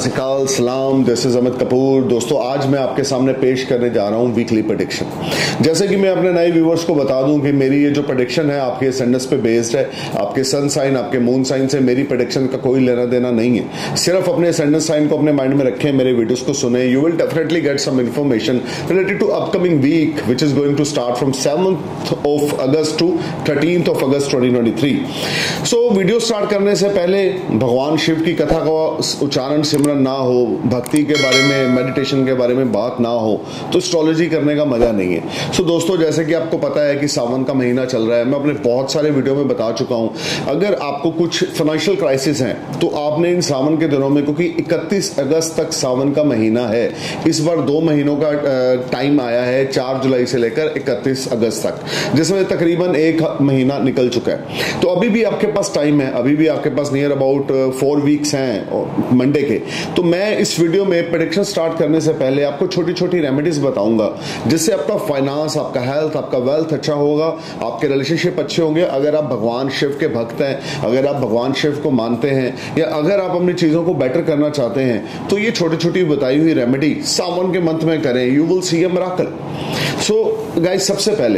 सत श्री अकाल, सलाम। This is Amit Kapoor. दोस्तों, आज मैं आपके सामने पेश करने जा रहा हूं वीकली प्रेडिक्शन। जैसे कि मैं अपने नए व्यूवर्स को बता दूं कि मेरी ये जो प्रेडिक्शन है आपके एसेंडेंस पे बेस्ड है। आपके सन साइन, आपके मून साइन से मेरी प्रेडिक्शन का कोई लेना देना नहीं है। सिर्फ अपने एसेंडेंस साइन को अपने माइंड में रखें, मेरे वीडियोस को सुने। You will definitely get some information related to upcoming week which is going to start from 7th of August to 13th of August 2023। So video start करने से पहले भगवान शिव की कथा का उच्चारण सिमरन ना हो, भक्ति के बारे में, मेडिटेशन के बारे में बात ना हो, तो एस्ट्रोलॉजी करने का मजा नहीं है। सो दोस्तों, जैसे कि आपको पता है कि सावन का महीना चल रहा है। मैं अपने बहुत सारे वीडियो में बता चुका हूं, अगर आपको कुछ फाइनेंशियल क्राइसिस हैं तो आपने इन सावन के दिनों में, क्योंकि 31 अगस्त तक सावन का महीना है, इस बार 2 महीनों का टाइम आया है, 4 जुलाई से लेकर 31 अगस्त तक, जिसमें तकरीबन 1 महीना निकल चुका है। तो अभी भी आपके पास टाइम है, अभी भी आपके पास नियर अबाउट 4 वीक्स हैं मंडे के। तो मैं इस वीडियो में प्रेडिक्शन स्टार्ट करने से पहले आपको छोटी छोटी रेमेडीज बताऊंगा, जिससे आपका फाइनेंस, आपका हेल्थ, आपका वेल्थ अच्छा होगा, आपके रिलेशनशिप अच्छे होंगे। अगर आप भगवान शिव के भक्त हैं, अगर आप भगवान शिव को मानते हैं, या अगर आप अपनी चीजों को बेटर करना चाहते हैं, तो ये छोटी छोटी बताई हुई रेमेडी सावन के मंथ में करें। You will see a miracle. So guys, सबसे पहले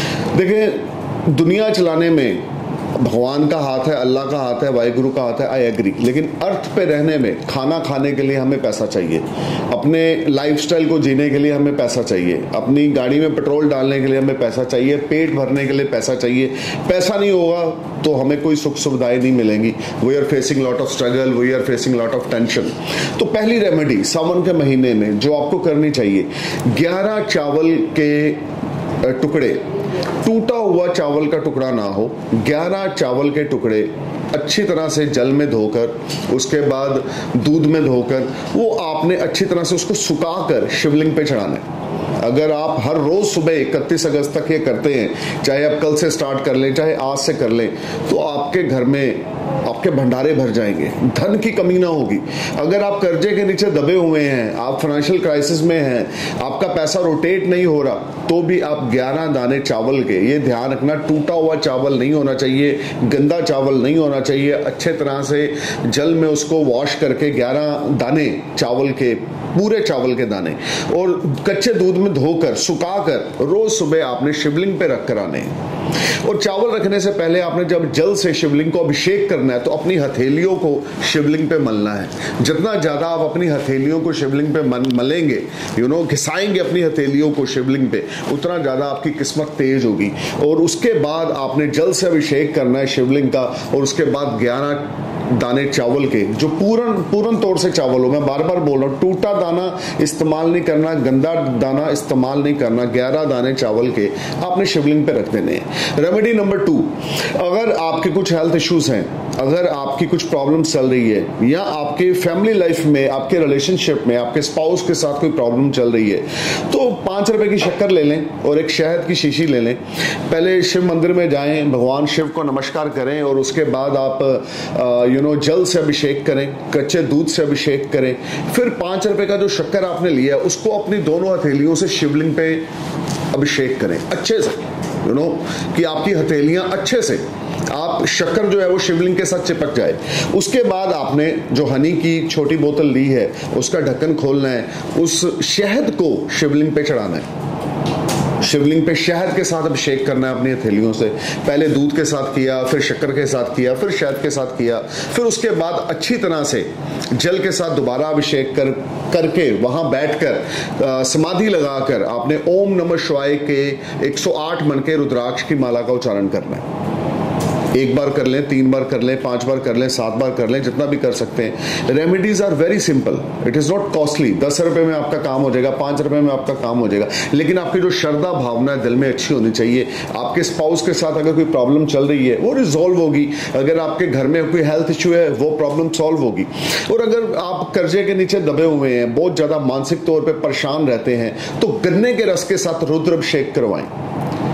देखिए, दुनिया चलाने में भगवान का हाथ है, अल्लाह का हाथ है, वाहिगुरु का हाथ है, आई एग्री। लेकिन अर्थ पे रहने में, खाना खाने के लिए हमें पैसा चाहिए, अपने लाइफस्टाइल को जीने के लिए हमें पैसा चाहिए, अपनी गाड़ी में पेट्रोल डालने के लिए हमें पैसा चाहिए, पेट भरने के लिए पैसा चाहिए। पैसा नहीं होगा तो हमें कोई सुख सुविधाएं नहीं मिलेंगी। We are facing lot of struggle, we are facing lot of tension. तो पहली रेमेडी सावन के महीने में जो आपको करनी चाहिए, 11 चावल के टुकड़े, टूटा हुआ चावल का टुकड़ा ना हो, 11 चावल के टुकड़े अच्छी तरह से जल में धोकर, उसके बाद दूध में धोकर, वो आपने अच्छी तरह से उसको सुखाकर शिवलिंग पे चढ़ाना है। अगर आप हर रोज सुबह 31 अगस्त तक ये करते हैं, चाहे आप कल से स्टार्ट कर लें, चाहे आज से कर लें, तो आपके घर में आपके भंडारे भर जाएंगे, धन की कमी ना होगी। अगर आप कर्जे के नीचे दबे हुए हैं, आप फाइनेंशियल क्राइसिस में हैं, आपका पैसा रोटेट नहीं हो रहा, तो भी आप 11 दाने चावल के, ये ध्यान रखना, टूटा हुआ चावल नहीं होना चाहिए, गंदा चावल नहीं होना चाहिए, अच्छे तरह से जल में उसको वॉश करके 11 दाने चावल के, पूरे चावल के दाने, और कच्चे दूध में धोकर सुखाकर रोज सुबह आपने शिवलिंग पे रख कर आने हैं। और चावल रखने से पहले आपने जब जल से शिवलिंग को अभिषेक करना है, तो अपनी हथेलियों को शिवलिंग पे मलना है। जितना ज्यादा आप अपनी हथेलियों को शिवलिंग पे मलेंगे, घिसाएंगे अपनी हथेलियों को शिवलिंग पे, उतना ज्यादा आपकी किस्मत तेज होगी। और उसके बाद आपने जल से अभिषेक करना है शिवलिंग का, और उसके बाद 11 दाने चावल के, जो पूरन तौर से चावल हो। मैं बार बार बोल रहा हूं, टूटा दाना इस्तेमाल नहीं करना, गंदा दाना इस्तेमाल नहीं करना। 11 दाने चावल के आपने शिवलिंग पे रख देने हैं। रेमेडी नंबर 2, अगर आपके कुछ हेल्थ इश्यूज हैं, अगर आपकी कुछ प्रॉब्लम चल रही है, या आपके फैमिली लाइफ में, आपके रिलेशनशिप में, आपके स्पाउस के साथ कोई प्रॉब्लम चल रही है, तो 5 रुपए की शक्कर ले लें और एक शहद की शीशी ले लें। पहले शिव मंदिर में जाएं, भगवान शिव को नमस्कार करें, और उसके बाद आप जल से अभिषेक करें, कच्चे दूध से अभिषेक करें। फिर 5 रुपए का जो शक्कर आपने लिया, उसको अपनी दोनों हथेलियों से शिवलिंग पे अभिषेक करें अच्छे से, कि आपकी हथेलियां अच्छे से, आप शक्कर जो है वो शिवलिंग के साथ चिपक जाए। उसके बाद आपने जो हनी की छोटी बोतल ली है, उसका ढक्कन खोलना है, उस शहद को शिवलिंग पे चढ़ाना है। शिवलिंग पे शहद के साथ अभिषेक करना है अपनी हथेलियों से। पहले दूध के साथ किया, फिर शक्कर के साथ किया, फिर शहद के साथ किया, फिर उसके बाद अच्छी तरह से जल के साथ दोबारा अभिषेक करके वहां बैठकर समाधि लगाकर आपने ओम नमः शिवाय के 108 मन के रुद्राक्ष की माला का उच्चारण करना है। 1 बार कर लें, 3 बार कर लें, 5 बार कर लें, 7 बार कर लें, जितना भी कर सकते हैं। Remedies are very simple, it is not costly. 10 रुपए में आपका काम हो जाएगा, 5 रुपए में आपका काम हो जाएगा। लेकिन आपकी जो श्रद्धा भावना दिल में अच्छी होनी चाहिए। आपके स्पाउस के साथ अगर कोई प्रॉब्लम चल रही है, वो रिजॉल्व होगी। अगर आपके घर में कोई हेल्थ इश्यू है, वो प्रॉब्लम सॉल्व होगी। और अगर आप कर्जे के नीचे दबे हुए हैं, बहुत ज्यादा मानसिक तौर पर परेशान रहते हैं, तो गन्ने के रस के साथ रुद्र अभिषेक करवाएं।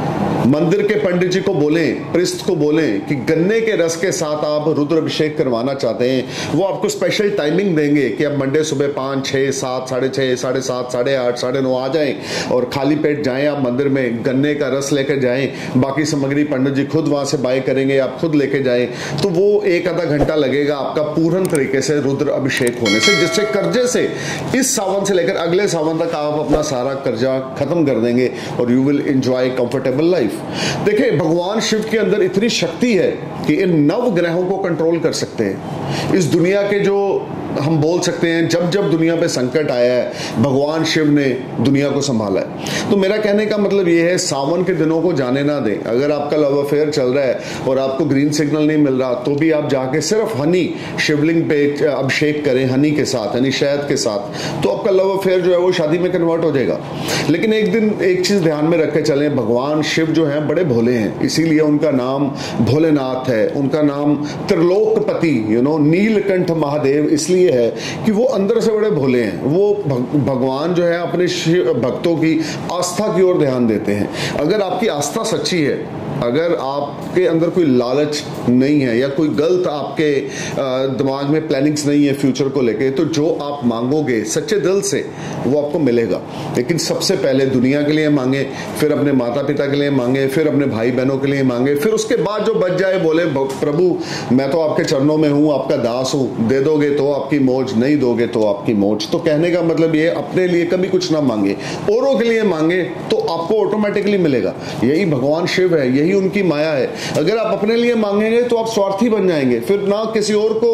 मंदिर के पंडित जी को बोलें, प्रिस्ट को बोलें कि गन्ने के रस के साथ आप रुद्र अभिषेक करवाना चाहते हैं, वो आपको स्पेशल टाइमिंग देंगे कि आप मंडे सुबह 5, 6, 7, 6:30, 7:30, 8:30, 9:30 आ जाएं और खाली पेट जाएं आप मंदिर में, गन्ने का रस लेकर जाएं, बाकी सामग्री पंडित जी खुद वहां से बाय करेंगे, आप खुद लेके जाएं, तो वो 1 आधा घंटा लगेगा आपका पूर्ण तरीके से रुद्र अभिषेक होने से, जिससे कर्जे से इस सावन से लेकर अगले सावन तक आप अपना सारा कर्जा खत्म कर देंगे और you will enjoy comfortable life. देखिए, भगवान शिव के अंदर इतनी शक्ति है कि इन 9 ग्रहों को कंट्रोल कर सकते हैं। इस दुनिया के जो हम बोल सकते हैं जब जब दुनिया पे संकट आया है, भगवान शिव ने दुनिया को संभाला है। तो मेरा कहने का मतलब ये है, सावन के दिनों को जाने ना दें। अगर आपका लव अफेयर चल रहा है और आपको ग्रीन सिग्नल नहीं मिल रहा, तो भी आप जाके सिर्फ हनी शिवलिंग पे अभिषेक करें, हनी के साथ, यानी शहद के साथ, तो आपका लव अफेयर जो है वो शादी में कन्वर्ट हो जाएगा। लेकिन एक दिन एक चीज ध्यान में रख के चलें, भगवान शिव जो है बड़े भोले हैं, इसीलिए उनका नाम भोलेनाथ है, उनका नाम त्रिलोकपति नीलकंठ महादेव इसलिए है कि वो अंदर से बड़े भोले हैं। वो भगवान जो है अपने भक्तों की आस्था की ओर ध्यान देते हैं। अगर आपकी आस्था सच्ची है, अगर आपके अंदर कोई लालच नहीं है या कोई गलत आपके दिमाग में प्लानिंग्स नहीं है फ्यूचर को लेके, तो जो आप मांगोगे सच्चे दिल से वो आपको मिलेगा। लेकिन सबसे पहले दुनिया के लिए मांगे, फिर अपने माता पिता के लिए मांगे, फिर अपने भाई बहनों के लिए मांगे, फिर उसके बाद जो बच जाए बोले प्रभु मैं तो आपके चरणों में हूं, आपका दास हूं, दे दोगे तो आपकी मौज, नहीं दोगे तो आपकी मौज। तो कहने का मतलब ये, अपने लिए कभी कुछ ना मांगे, औरों के लिए मांगे तो आपको ऑटोमेटिकली मिलेगा। यही भगवान शिव है, यही उनकी माया है। अगर आप अपने लिए मांगेंगे तो आप स्वार्थी बन जाएंगे, फिर ना किसी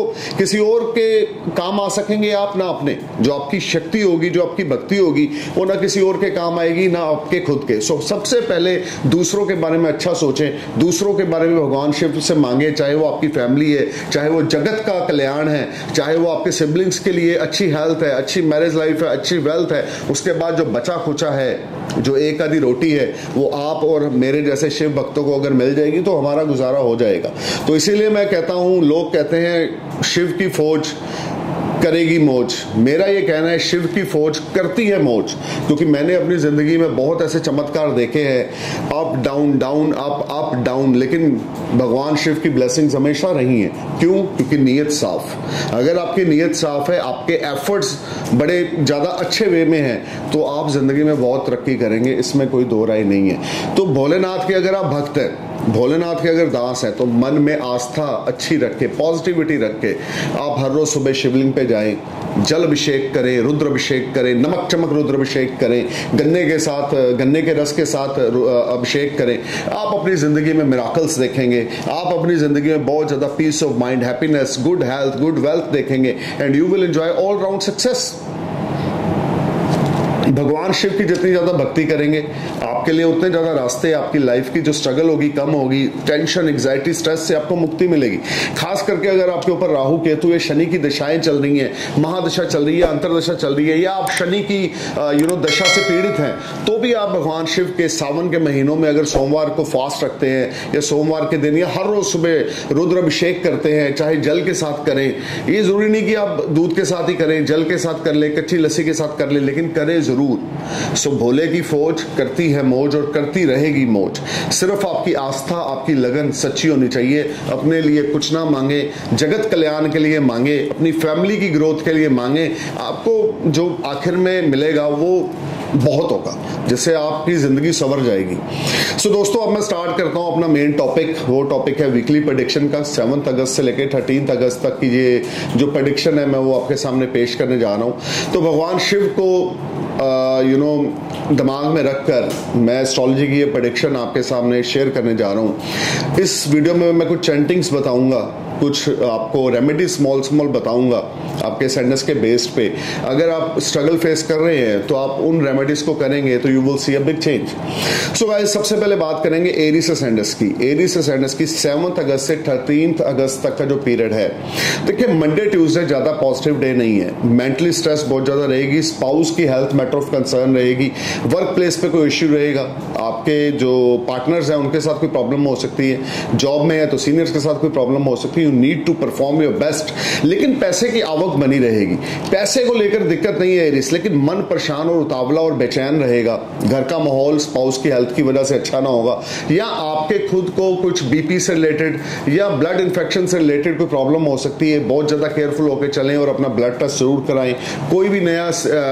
और के काम आ सकेंगे आप, ना अपने। जो आपकी शक्ति होगी, जो आपकी भक्ति होगी, वो ना किसी और के काम आएगी, ना आपके खुद के। सबसे पहले दूसरों के बारे में अच्छा सोचें, दूसरों के बारे में भगवान शिव से मांगे, चाहे वो आपकी फैमिली है, चाहे वो जगत का कल्याण है, चाहे वो आपके सिबलिंग्स के लिए अच्छी हेल्थ है, अच्छी मैरिज लाइफ है, अच्छी वेल्थ है। उसके बाद जो बचा खुचा है, जो एक आधी रोटी है, वो आप और मेरे जैसे शिव भक्तों को अगर मिल जाएगी तो हमारा गुजारा हो जाएगा। तो इसीलिए मैं कहता हूं, लोग कहते हैं शिव की फौज करेगी मौज। मेरा ये कहना है, शिव की फौज करती है मौज, क्योंकि मैंने अपनी जिंदगी में बहुत ऐसे चमत्कार देखे हैं, up down, down up, up down, लेकिन भगवान शिव की ब्लेसिंग्स हमेशा रही हैं। क्यों? क्योंकि नीयत साफ। अगर आपकी नीयत साफ है, आपके एफर्ट्स बड़े ज्यादा अच्छे वे में हैं, तो आप जिंदगी में बहुत तरक्की करेंगे, इसमें कोई दो राय नहीं है। तो भोलेनाथ के अगर आप भक्त हैं, भोलेनाथ के अगर दास है, तो मन में आस्था अच्छी रख के, पॉजिटिविटी रख के आप हर रोज सुबह शिवलिंग पे जाएं, जल अभिषेक करें, रुद्र अभिषेक करें, नमक चमक रुद्र अभिषेक करें, गन्ने के रस के साथ अभिषेक करें। आप अपनी जिंदगी में मिराकल्स देखेंगे, आप अपनी जिंदगी में बहुत ज्यादा peace of mind, happiness, good health, good wealth देखेंगे, and you will enjoy all round success. भगवान शिव की जितनी ज्यादा भक्ति करेंगे, आपके लिए उतने ज्यादा रास्ते, आपकी लाइफ की जो स्ट्रगल होगी कम होगी, टेंशन, एंजाइटी, स्ट्रेस से आपको मुक्ति मिलेगी। खास करके अगर आपके ऊपर राहु केतु या शनि की दशाएं चल रही हैं, महादशा चल रही है, अंतरदशा चल रही है, या आप शनि की दशा से पीड़ित हैं, तो भी आप भगवान शिव के सावन के महीनों में अगर सोमवार को फास्ट रखते हैं, या सोमवार के दिन, या हर रोज सुबह रुद्र अभिषेक करते हैं, चाहे जल के साथ करें। ये जरूरी नहीं कि आप दूध के साथ ही करें, जल के साथ कर ले, कच्ची लस्सी के साथ कर ले, लेकिन करें जरूर। सो भोले की फौज करती है मौज और करती रहेगी मौज। सिर्फ आपकी आस्था, आपकी लगन सच्ची होनी चाहिए। अपने लिए कुछ ना मांगे, जगत कल्याण के लिए मांगे, अपनी फैमिली की ग्रोथ के लिए मांगे। आपको जो आखिर में मिलेगा वो बहुत होगा, जिससे आपकी जिंदगी संवर जाएगी। सो दोस्तों, अब मैं स्टार्ट करता हूं अपना मेन टॉपिक। वो टॉपिक है वीकली प्रेडिक्शन का। 7 अगस्त से लेकर 13 अगस्त तक की ये जो प्रेडिक्शन है, मैं वो आपके सामने पेश करने जा रहा हूं। तो भगवान शिव को दिमाग में रखकर मैं एस्ट्रोलॉजी की ये प्रेडिक्शन आपके सामने शेयर करने जा रहा हूं। इस वीडियो में मैं कुछ चैंटिंग्स बताऊंगा, कुछ आपको रेमेडी स्मॉल बताऊंगा आपके सैंडस के बेस्ड पे। अगर आप स्ट्रगल फेस कर रहे हैं तो आप उन रेमेडीज को करेंगे तो you will see a big change. So guys, सबसे पहले बात करेंगे एरीज से सैंडस की। एरीज से सैंडस की 7 अगस्त से 13 अगस्त तक का जो पीरियड है, देखिए मंडे ट्यूसडे ज्यादा पॉजिटिव डे नहीं है। मेंटली स्ट्रेस बहुत ज्यादा रहेगी, स्पाउस की हेल्थ मैटर ऑफ कंसर्न रहेगी, वर्क प्लेस पे कोई इश्यू रहेगा, आपके जो पार्टनर्स हैं उनके साथ कोई प्रॉब्लम हो सकती है, जॉब में है तो सीनियर्स के साथ कोई प्रॉब्लम हो सकती है, you need to perform your best, लेकिन पैसे की आवक बनी रहेगी। पैसे को लेकर दिक्कत नहीं है एरिस, लेकिन मन परेशान और उतावला और बेचैन रहेगा। घर का माहौल स्पाउस की हेल्थ की वजह से अच्छा ना होगा, या आपके खुद को कुछ बीपी से रिलेटेड या ब्लड इन्फेक्शन से रिलेटेड कोई प्रॉब्लम हो सकती है। बहुत ज्यादा केयरफुल होकर चलें और अपना ब्लड टेस्ट जरूर कराएं। कोई भी नया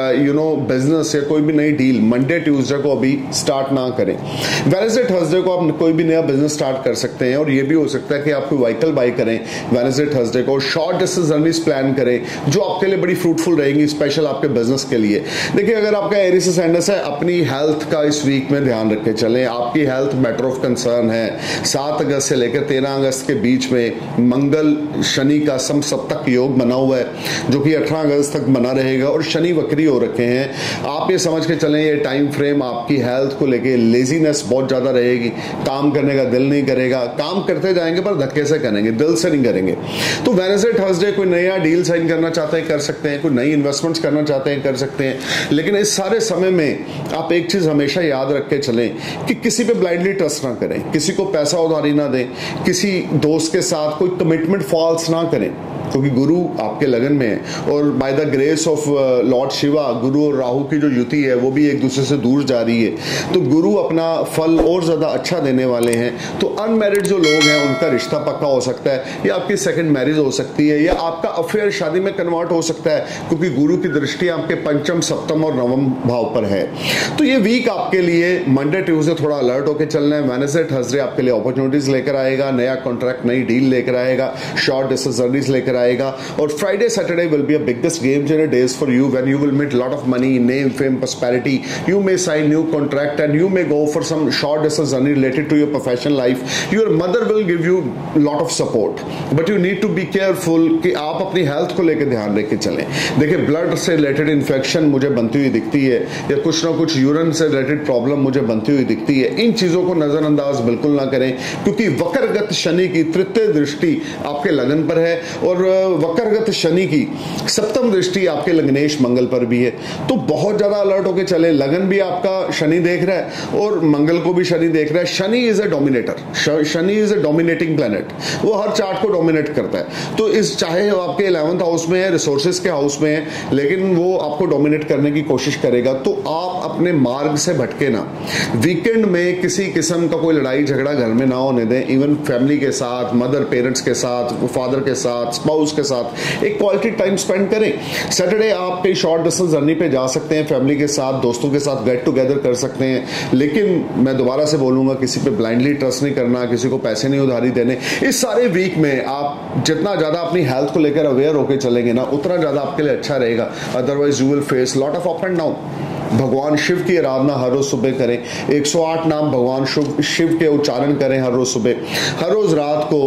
बिजनेस या कोई भी नई डील मंडे ट्यूसडे को अभी स्टार्ट ना करें। वेडनेसडे थर्सडे को आप कोई भी नया बिजनेस स्टार्ट कर सकते हैं, और ये भी हो सकता है कि आप कोई व्हीकल बाई करें वेडनेसडे थर्सडे को। शॉर्ट डिस्टेंस जर्नीज प्लान करें जो आपके लिए बड़ी फ्रूटफुल रहेंगी, स्पेशल आपके बिजनेस के लिए। देखिए, अगर आपका एरिस एसेंडेंस है, अपनी हेल्थ का इस वीक में ध्यान रख के चलें। आपकी हेल्थ मैटर ऑफ कंसर्न है। 7 अगस्त से लेकर 13 अगस्त के बीच में मंगल शनि का समसप्तक योग बना हुआ है, जो कि 18 अगस्त तक बना रहेगा, और शनि वक्री हो रखे हैं। आप ये समझ के चलें, ये टाइम फ्रेम आपकी हेल्थ को लेके लेजीनेस बहुत ज्यादा रहेगी। काम करने का दिल नहीं करेगा। काम करते जाएंगे पर धक्के से करेंगे, दिल से नहीं करेंगे। तो वेडनेसडे थर्सडे कोई नया डील साइन करना चाहते हैं कर सकते हैं, कोई नई इन्वेस्टमेंट्स करना चाहते हैं कर सकते हैं। लेकिन इस सारे समय में आप एक चीज हमेशा याद रख के चलें कि किसी पे ब्लाइंडली ट्रस्ट ना करें, किसी को पैसा उधारी ना दें, किसी दोस्त के साथ कोई कमिटमेंट फॉल्स ना करें, क्योंकि गुरु आपके लगन में है। और by the grace of lord Shiva, Guru और राहु की जो युति है वो भी एक दूसरे से दूर जा रही है, तो गुरु अपना फल और ज्यादा अच्छा देने वाले हैं। तो अनमैरिड जो लोग हैं उनका रिश्ता पक्का हो सकता है, या आपकी सेकंड मैरिज हो सकती है, या आपका अफेयर शादी में कन्वर्ट हो सकता है, क्योंकि गुरु की दृष्टि आपके पंचम, सप्तम और नवम भाव पर है। तो ये वीक आपके लिए मंडे ट्यूसडे थोड़ा अलर्ट होकर चलना है। वेडनेसडे थर्सडे आपके लिए अपॉर्चुनिटीज लेकर आएगा, नया कॉन्ट्रैक्ट, नई डील लेकर आएगा, शॉर्ट डिस्टेंस जर्नीज लेकर आएगा। और Friday Saturday will be a biggest game changer days for you, when you will make lot of money, name, fame, prosperity. You may sign new contract and you may go for some short distance journey related to your professional life. Your mother will give you lot of support, but you need to be careful कि आप अपनी health को लेकर ध्यान रख के चलें। देखिए, ब्लड से रिलेटेड इन्फेक्शन मुझे बनती हुई दिखती है, या कुछ ना कुछ यूरिन से रिलेटेड प्रॉब्लम मुझे बनती हुई दिखती है। इन चीजों को नजरअंदाज बिल्कुल ना करें, क्योंकि वक्रगत शनि की तृतीय दृष्टि आपके लगन पर है, और वक्रगत शनि की सप्तम दृष्टि आपके लग्नेश मंगल पर भी है। तो बहुत ज्यादा अलर्ट होके चले। लगन भी आपका शनि देख रहा है और मंगल को भी शनि देख रहा है। Shani is a dominator, Shani is a dominating planet, वो हर चार्ट को डोमिनेट करता है। तो इस चाहे वो आपके 11th हाउस में है, रिसोर्सेज के हाउस में है, लेकिन वो आपको डोमिनेट करने की कोशिश करेगा। तो आप अपने मार्ग से भटके ना। वीकेंड में किसी किस्म का कोई लड़ाई झगड़ा घर में ना होने दें। इवन फैमिली के साथ, मदर पेरेंट्स के साथ, फादर के साथ, स्पाउस के साथ एक क्वालिटी टाइम स्पेंड करें। सैटरडे आप कहीं शॉर्ट डिस्टेंस जर्नी पे जा सकते हैं, फैमिली के साथ, दोस्तों के साथ गेट टुगेदर कर सकते हैं। लेकिन मैं दोबारा से बोलूंगा, किसी पे ब्लाइंडली ट्रस्ट नहीं करना, किसी को पैसे नहीं उधारी देने। इस सारे वीक में आप जितना ज्यादा अपनी हेल्थ को लेकर अवेयर होकर चलेंगे ना, उतना ज्यादा आपके लिए अच्छा रहेगा। Otherwise you will face lot of up and down. भगवान शिव की आराधना हर रोज सुबह करें। 108 नाम भगवान शिव के उच्चारण करें हर रोज सुबह। हर रोज रात को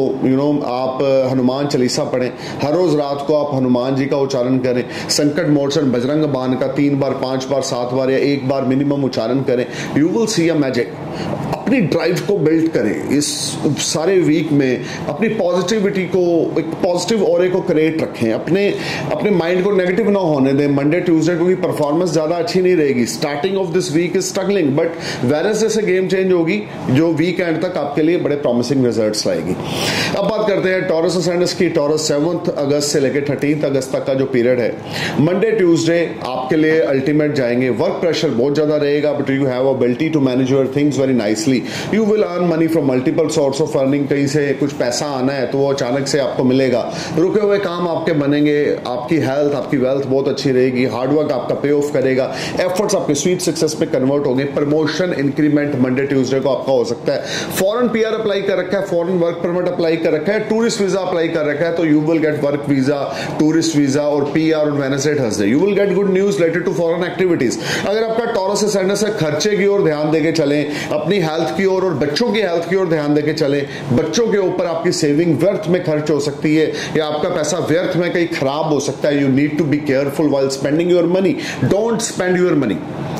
आप हनुमान चालीसा पढ़ें। हर रोज रात को आप हनुमान जी का उच्चारण करें। संकट मोचन बजरंग बाण का 3 बार, 5 बार, 7 बार या 1 बार मिनिमम उच्चारण करें। You will see a magic. अपनी ड्राइव को बिल्ड करें इस सारे वीक में। अपनी पॉजिटिविटी को, एक पॉजिटिव ऑरे को क्रिएट रखें। अपने माइंड को नेगेटिव ना होने दें। मंडे ट्यूसडे क्योंकि परफॉर्मेंस ज्यादा अच्छी नहीं रहेगी। Starting of this week is struggling, but Wednesday से गेम चेंज होगी, जो वीक एंड तक आपके लिए बड़े प्रॉमिसिंग रिजल्ट्स लाएगी। अब बात करते हैं टॉरस असेंडेंस की। टॉरस 7 अगस्त से लेकर 13 अगस्त तक का जो पीरियड है, मंडे ट्यूसडे आपके लिए अल्टीमेट जाएंगे। वर्क प्रेशर बहुत ज्यादा रहेगा, but you have ability to manage your things very nicely. You will earn money from multiple source of earning. कहीं से कुछ पैसा आना है तो वो अचानक से आपको मिलेगा। रुके हुए काम आपके बनेंगे। आपकी हेल्थ, आपकी वेल्थ बहुत अच्छी रहेगी। हार्डवर्क आपका पे ऑफ करेगा। एफर्ट्स आपके स्वीट सक्सेस में कन्वर्ट होंगे। प्रमोशन, इंक्रीमेंट मंडे ट्यूसडे को आपका हो सकता है। फॉरेन पीआर अप्लाई कर रखा है, फॉरेन वर्क परमिट अप्लाई कर रखा है, टूरिस्ट वीजा अप्लाई कर रखा है, तो you will get work visa, tourist visa और PR on Wednesday Thursday. You will get good news related to foreign activities. अगर आपका टॉरस असेंडेंस है, खर्चे की ओर ध्यान देके चलें, अपनी हेल्थ की ओर और बच्चों की हेल्थ की ओर ध्यान देके चलें। बच्चों के ऊपर आपकी सेविंग व्यर्थ में खर्च हो सकती है, या आपका पैसा व्यर्थ में कहीं खराब हो सकता है। You need to be careful while spending your money. Don't spend your money.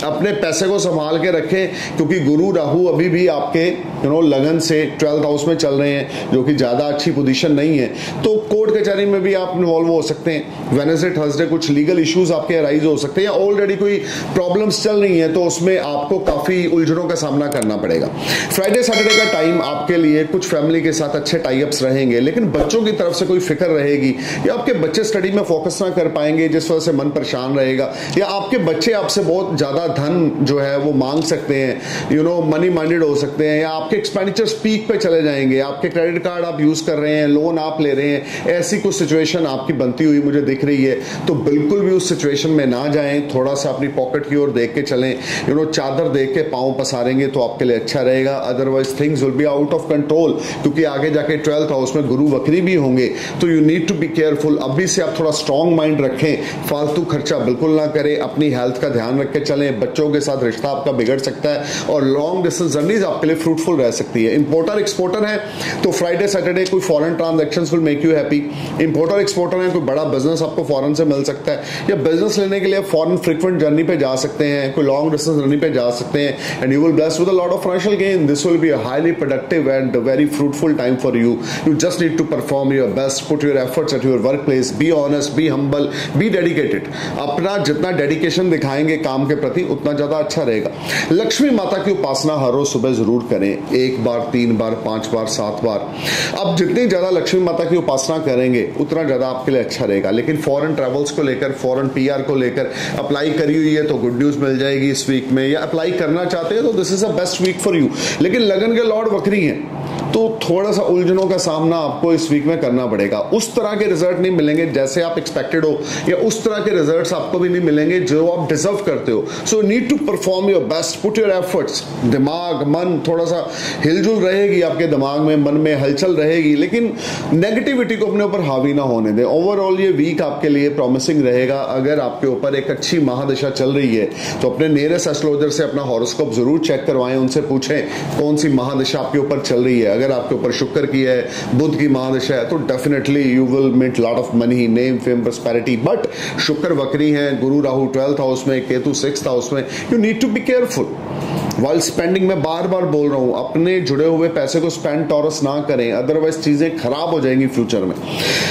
अपने पैसे को संभाल के रखें, क्योंकि गुरु राहु अभी भी आपके लगन से 12th हाउस में चल रहे हैं, जो कि ज्यादा अच्छी पोजीशन नहीं है। तो कोर्ट कचहरी में भी आप इन्वॉल्व हो सकते हैं। वेडनेसडे थर्सडे कुछ लीगल इश्यूज आपके अराइज हो सकते हैं, या ऑलरेडी कोई प्रॉब्लम्स चल रही हैं तो उसमें आपको काफी उलझनों का सामना करना पड़ेगा। फ्राइडे सैटरडे का टाइम आपके लिए कुछ फैमिली के साथ अच्छे टाई अप्स रहेंगे, लेकिन बच्चों की तरफ से कोई फिक्र रहेगी, या आपके बच्चे स्टडी में फोकस ना कर पाएंगे जिस वजह से मन परेशान रहेगा, या आपके बच्चे आपसे बहुत ज्यादा धन जो है वो मांग सकते हैं, मनी माइंडेड हो सकते हैं, या आपके एक्सपेंडिचर्स पीक पे चले जाएंगे, आपके क्रेडिट कार्ड आप यूज कर रहे हैं, लोन आप ले रहे हैं, ऐसी कुछ सिचुएशन आपकी बनती हुई मुझे दिख रही है। तो बिल्कुल भी उस सिचुएशन में ना जाएं, थोड़ा सा अपनी पॉकेट की ओर देख के चलें। चादर देख के पांव पसारेंगे तो आपके लिए अच्छा रहेगा, otherwise things will be out of control, क्योंकि आगे जाके 12th हाउस में गुरु वक्री भी होंगे। तो you need to be careful. अभी से आप थोड़ा स्ट्रॉन्ग माइंड रखें, फालतू खर्चा बिल्कुल ना करें, अपनी हेल्थ का ध्यान रख के चलें। बच्चों के साथ रिश्ता आपका बिगड़ सकता है, और लॉन्ग डिस्टेंस जर्नीज आपके लिए फ्रूटफुल रह सकती है। इंपोर्टर एक्सपोर्टर है तो फ्राइडे सैटरडे कोई foreign transactions will make you happy. Importer exporter है, कोई बड़ा बिजनेस आपको फॉरेन से मिल सकता है, या बिजनेस लेने के लिए फॉरेन फ्रीक्वेंट जर्नी पे जा सकते हैं, कोई लॉन्ग डिस्टेंस जर्नी पे जा सकते हैं, and you will bless with a lot of financial gain. This will be a highly productive and very fruitful time for you. You just need to perform your best, put your efforts at your work place, be honest, be humble, be dedicated. अपना जितना dedication दिखाएंगे काम के प्रति उतना ज्यादा अच्छा रहेगा। लक्ष्मी माता की उपासना हर रोज सुबह जरूर करें, 1 बार, 3 बार, 5 बार, 7 बार। अब जितनी ज्यादा लक्ष्मी माता की उपासना करेंगे उतना ज्यादा आपके लिए अच्छा रहेगा। लेकिन फॉरेन ट्रेवल्स को लेकर, फॉरेन पीआर को लेकर अप्लाई करी हुई है तो गुड न्यूज मिल जाएगी इस वीक में, या अप्लाई करना चाहते हैं तो this is a best week for you. लेकिन लगन के लॉर्ड वक्री हैं तो थोड़ा सा उलझनों का सामना आपको इस वीक में करना पड़ेगा। उस तरह के रिजल्ट नहीं मिलेंगे जैसे आप एक्सपेक्टेड हो, या उस तरह के रिजल्ट्स आपको भी नहीं मिलेंगे जो आप डिजर्व करते हो। So need to perform your best, put your efforts. दिमाग, मन थोड़ा सा हिलजुल रहेगी, आपके दिमाग में, मन में हलचल रहेगी, लेकिन नेगेटिविटी को अपने ऊपर हावी ना होने दें। ओवरऑल ये वीक आपके लिए प्रॉमिसिंग रहेगा। अगर आपके ऊपर एक अच्छी महादशा चल रही है तो अपने नियरेस्ट एस्ट्रोलॉजर से अपना हॉरोस्कोप जरूर चेक करवाएं, उनसे पूछें कौन सी महादशा आपके ऊपर चल रही है। अगर आपके ऊपर शुक्र की है, बुध की महादशा है, तो definitely you will make lot of money, name, fame, prosperity. But Shukra वक्री है, गुरु राहु 12th हाउस में, केतु 6th हाउस में। You need to be careful while spending. मैं बार बार बोल रहा हूं, अपने जुड़े हुए पैसे को स्पेंड टॉरस ना करें, अदरवाइज चीजें खराब हो जाएंगी फ्यूचर में।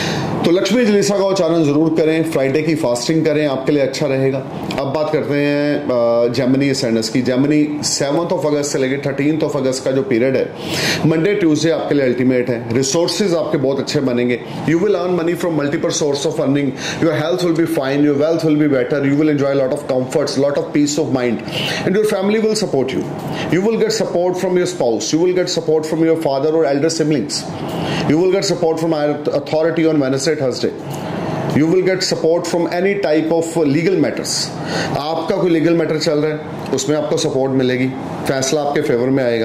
तो लक्ष्मी चालीसा का उच्चारण जरूर करें, फ्राइडे की फास्टिंग करें, आपके लिए अच्छा रहेगा। अब बात करते हैं जेमिनी असेंडेंस की। जेमिनी 7th ऑफ अगस्त से लेकर 13th ऑफ अगस्त का जो पीरियड है, मंडे ट्यूसडे आपके लिए अल्टीमेट है। रिसोर्सेज आपके बहुत अच्छे बनेंगे। You will earn money from multiple source of earning. Your health will be fine, your wealth will be better, you will enjoy lot of comforts, lot of peace of mind, and your family will support you. You will get support from your spouse. You will get support from your father or elder siblings. You will get support from authority on Wednesday, Thursday. You will get support from any type of legal matters. आपका कोई legal matter चल रहा है उसमें आपको support मिलेगी, फैसला आपके फेवर में आएगा।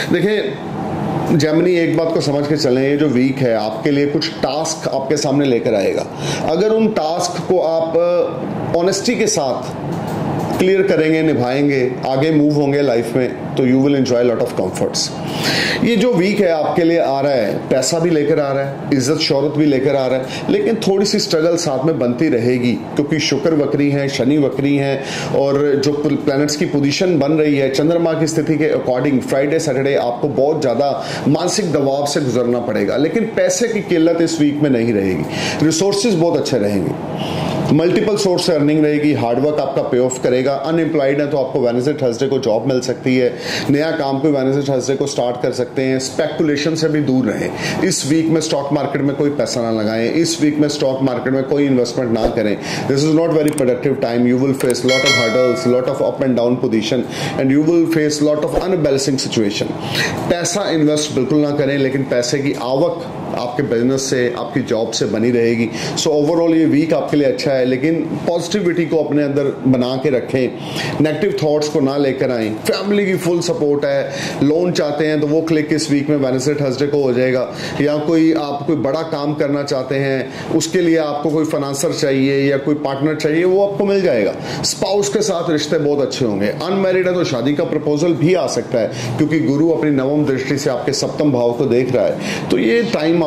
देखिए जेमिनी, एक बात को समझ के चलें, ये जो वीक है आपके लिए कुछ टास्क आपके सामने लेकर आएगा। अगर उन टास्क को आप ऑनेस्टी के साथ क्लियर करेंगे, निभाएंगे, आगे मूव होंगे लाइफ में, तो you will enjoy lot of comforts. ये जो वीक है आपके लिए आ रहा है, पैसा भी लेकर आ रहा है, इज्जत शौहरत भी लेकर आ रहा है, लेकिन थोड़ी सी स्ट्रगल साथ में बनती रहेगी, क्योंकि शुक्र वक्री है, शनि वक्री है, और जो प्लैनेट्स की पोजीशन बन रही है चंद्रमा की स्थिति के अकॉर्डिंग, फ्राइडे सैटरडे आपको बहुत ज्यादा मानसिक दबाव से गुजरना पड़ेगा। लेकिन पैसे की किल्लत इस वीक में नहीं रहेगी, रिसोर्सेज बहुत अच्छे रहेंगे, मल्टीपल सोर्स से अर्निंग रहेगी, हार्डवर्क आपका पे ऑफ करेगा। अनएम्प्लॉयड है तो आपको वेडनेसडे थर्सडे को जॉब मिल सकती है, नया काम को वेडनेसडे थर्सडे को स्टार्ट कर सकते हैं। स्पेकुलेशन से भी दूर रहें। इस वीक में स्टॉक मार्केट में कोई पैसा ना लगाएं, इस वीक में स्टॉक मार्केट में कोई इन्वेस्टमेंट ना करें। This is not very productive time. You will face lot of hurdles, lot of up and down position, and you will face lot of unbalancing situation. पैसा इन्वेस्ट बिल्कुल ना करें, लेकिन पैसे की आवक आपके बिजनेस से, आपकी जॉब से बनी रहेगी। सो ओवरऑल ये वीक आपके लिए अच्छा है, लेकिन पॉजिटिविटी को अपने अंदर बना के रखें, नेगेटिव थॉट्स को ना लेकर आएं। फैमिली की फुल सपोर्ट है। लोन चाहते हैं तो वो क्लिक इस वीक में वेडनेसडे थर्सडे को हो जाएगा, या आप कोई बड़ा काम करना चाहते हैं, उसके लिए आपको कोई फाइनेंसर चाहिए या कोई पार्टनर चाहिए, वो आपको मिल जाएगा। स्पाउस के साथ रिश्ते बहुत अच्छे होंगे। अनमैरिड है तो शादी का प्रपोजल भी आ सकता है, क्योंकि गुरु अपनी नवम दृष्टि से आपके सप्तम भाव को देख रहा है। तो ये टाइम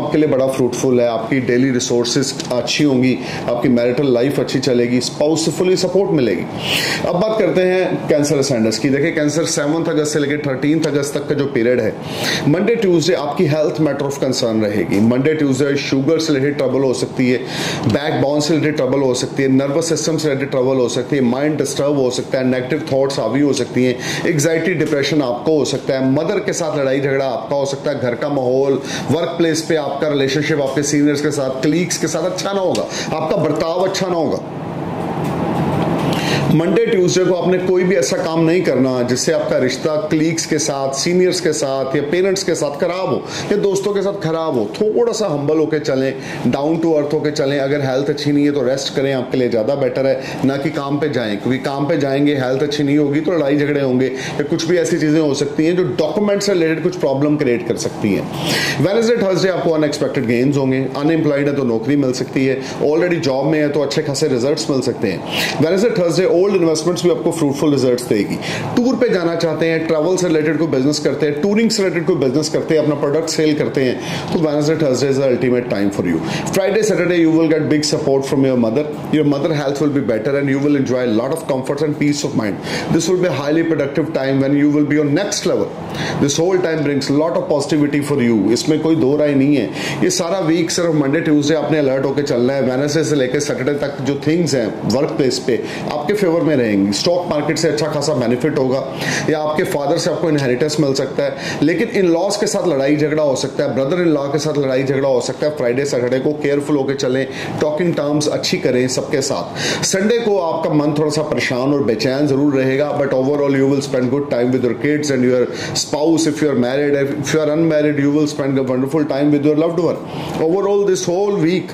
आपके लिए बड़ा फ्रूटफुल है, आपकी डेली रिसोर्सेज अच्छी होंगी, आपकी मैरिटल लाइफ अच्छी चलेगी, स्पाउस से फुली सपोर्ट मिलेगी। अब बात करते हैं कैंसर असेंडेंस की। देखिए कैंसर 7 अगस्त से लेकर 13 अगस्त तक का जो पीरियड है, मंडे ट्यूसडे आपकी हेल्थ मैटर ऑफ कंसर्न रहेगी। मंडे ट्यूसडे शुगर से रिलेटेड ट्रबल हो सकती है, बैक बोन से रिलेटेड ट्रबल हो सकती है, नर्वस सिस्टम से रिलेटेड ट्रबल हो सकती है, माइंड डिस्टर्ब हो सकता है, नेगेटिव थॉट्स हावी हो सकती हैं, एग्जाइटी डिप्रेशन आपको हो सकता है, मदर के साथ लड़ाई झगड़ा आपका हो सकता है, घर का माहौल, वर्क प्लेस पे आपका रिलेशनशिप आपके सीनियर्स के साथ, कलीग्स के साथ अच्छा ना होगा, आपका बर्ताव अच्छा ना होगा। मंडे ट्यूसडे को आपने कोई भी ऐसा काम नहीं करना जिससे आपका रिश्ता कलीग्स के साथ, सीनियर्स के साथ या पेरेंट्स के साथ खराब हो या दोस्तों के साथ खराब हो। थोड़ा सा हम्बल होकर चलें, डाउन टू अर्थ होकर चलें। अगर हेल्थ अच्छी नहीं है तो रेस्ट करें, आपके लिए ज़्यादा बेटर है, ना कि काम पे जाएं, क्योंकि काम पे जाएंगे हेल्थ अच्छी नहीं होगी तो लड़ाई झगड़े होंगे या कुछ भी ऐसी चीज़ें हो सकती हैं जो डॉक्यूमेंट से रिलेटेड कुछ प्रॉब्लम क्रिएट कर सकती हैं। वेडनेसडे थर्सडे आपको अनएक्सपेक्टेड गेन्स होंगे, अनएम्प्लॉयड है तो नौकरी मिल सकती है, ऑलरेडी जॉब में है तो अच्छे खासे रिजल्ट्स मिल सकते हैं। वेडनेसडे थर्सडे ओल्ड इन्वेस्टमेंट्स भी आपको फ्रूटफुल रिजल्ट्स देगी। टूर पे जाना चाहते हैं, ट्रैवल से रिलेटेड कोई बिजनेस करते हैं, टूरिंग से रिलेटेड कोई बिजनेस करते हैं, अपना प्रोडक्ट सेल करते हैं, तो Wednesday Thursday is the ultimate time for you. Friday Saturday you will get big support from your mother health will be better and you will enjoy lot of comfort and peace of mind. This will be highly productive time when you will be on next level. This whole time brings lot of positivity for you, इसमें कोई दो राय नहीं है। ये सारा week सिर्फ Monday Tuesday आपने alert होकर चलना है। वेडनेसडे से लेकर सैटरडे तक जो थिंग्स हैं वर्क प्लेस पे आपके फेवर में रहेंगी। स्टॉक मार्केट से अच्छा खासा बेनिफिट होगा या आपके फादर से आपको इनहेरिटेंस मिल सकता है, लेकिन इन लॉज के साथ लड़ाई झगड़ा हो सकता है, ब्रदर इन लॉ के साथ लड़ाई झगड़ा हो सकता है। फ्राइडे सैटरडे को केयरफुल होकर चलें, टॉकिंग टर्म्स अच्छी करें सबके साथ। संडे को आपका मन थोड़ा सा परेशान और बेचैन जरूर रहेगा, but overall you will spend good time with your kids and your spouse. If you are married, if you are unmarried, you will spend a wonderful time with your loved one. Overall this whole week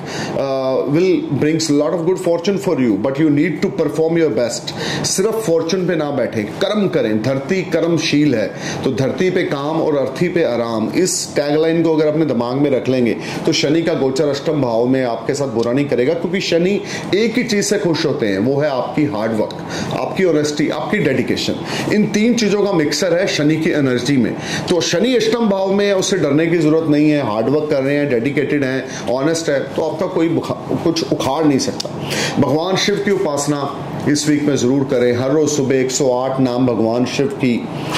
will brings lot of good fortune for you, but you need to perform your best. सिर्फ fortune पे ना बैठे, कर्म करें। धरती कर्मशील है, तो धरती पे काम और अर्थी पे आराम, इस टैगलाइन को अगर अपने दिमाग में रख लेंगे तो शनि का गोचर अष्टम भाव में आपके साथ बुरा नहीं करेगा, क्योंकि शनि एक ही चीज से खुश होते हैं, वो है आपकी हार्ड वर्क, आपकी ऑनेस्टी, आपकी डेडिकेशन। इन तीन चीजों का मिक्सर है शनि की एनर्जी में। तो शनि अष्टम भाव में है, उससे डरने की जरूरत नहीं है। हार्ड वर्क कर रहे हैं, डेडिकेटेड हैं, ऑनेस्ट है, तो आपका कोई कुछ उखाड़ नहीं सकता। भगवान शिव की उपासना इस वीक में जरूर करें। हर रोज सुबह 108 नाम भगवान शिव की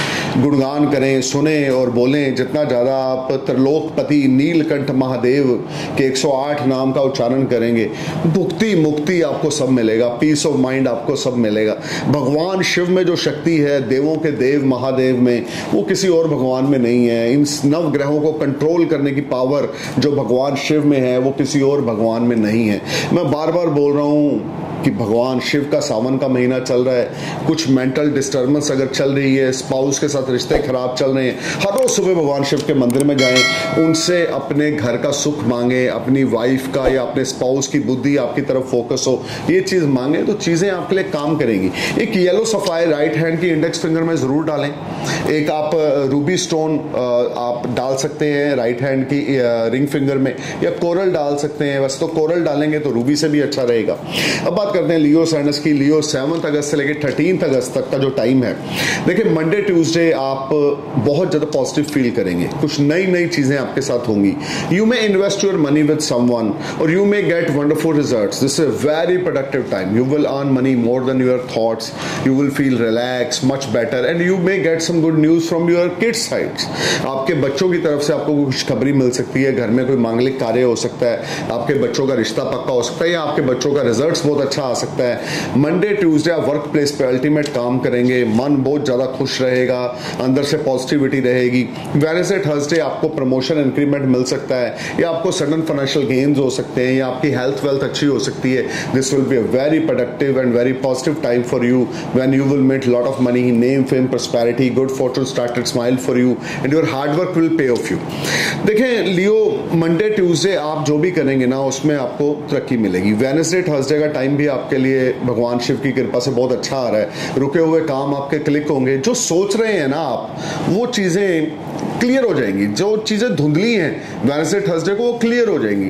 गुणगान करें, सुने और बोलें। जितना ज़्यादा आप त्रिलोकपति नीलकंठ महादेव के 108 नाम का उच्चारण करेंगे, भुक्ति मुक्ति आपको सब मिलेगा, पीस ऑफ माइंड आपको सब मिलेगा। भगवान शिव में जो शक्ति है, देवों के देव महादेव में, वो किसी और भगवान में नहीं है। इन नव ग्रहों को कंट्रोल करने की पावर जो भगवान शिव में है, वो किसी और भगवान में नहीं है। मैं बार बार बोल रहा हूँ कि भगवान शिव का सावन का महीना चल रहा है, कुछ मेंटल डिस्टर्बेंस अगर चल रही है, स्पाउस के साथ रिश्ते खराब चल रहे हैं, हर रोज सुबह भगवान शिव के मंदिर में जाएं, उनसे अपने घर का सुख मांगे, अपनी वाइफ का या अपने स्पाउस की बुद्धि आपकी तरफ फोकस हो, ये चीज मांगे तो चीजें आपके लिए काम करेंगी। एक येलो सफायर राइट हैंड की इंडेक्स फिंगर में जरूर डालें। एक आप रूबी स्टोन आप डाल सकते हैं राइट हैंड की रिंग फिंगर में, या कोरल डाल सकते हैं। वैसे तो कोरल डालेंगे तो रूबी से भी अच्छा रहेगा। अब बात करते हैं लियो साइनस की। लियो 7 अगस्त से लेकर 13 अगस्त तक का जो टाइम है, देखिए मंडे ट्यूसडे आप बहुत ज्यादा पॉजिटिव फील करेंगे, कुछ नई नई चीजें आपके साथ होंगी। You may invest your money with someone और you may get wonderful results. This is a very productive time. You will earn money more than your thoughts, you will feel relax much better and you may get some good news from your kids sides. आपके बच्चों की तरफ से आपको कुछ खबरी मिल सकती है, घर में कोई मांगलिक कार्य हो सकता है, आपके बच्चों का रिश्ता पक्का हो सकता है, या आपके बच्चों का रिजल्ट्स बहुत अच्छा आ सकता है। मंडे ट्यूसडे आप वर्क प्लेस पे अल्टीमेट काम करेंगे, मन बहुत ज्यादा खुश रहेगा, अंदर से पॉजिटिविटी रहेगी। वेडनेसडे थर्सडे आपको प्रमोशन इंक्रीमेंट मिल सकता है, या आपको सडन फाइनेंशियल गेन्स हो सकते हैं, या आपकी हेल्थ वेल्थ अच्छी हो सकती है। This will be a very productive and very positive time for you when you will make lot of money, name fame prosperity, good fortune started smile for you and your hard work will pay off you. देखें Leo, Monday Tuesday आप जो भी करेंगे ना उसमें आपको तरक्की मिलेगी। वेडनेसडे थर्सडे का टाइम भी आपके लिए भगवान शिव की कृपा से बहुत अच्छा आ रहा है। रुके हुए काम आपके क्लिक होंगे, जो सोच रहे हैं ना आप वो चीजें क्लियर हो जाएंगी, जो चीजें धुंधली हैं वेडनेसडे थर्सडे को वो क्लियर हो जाएंगी।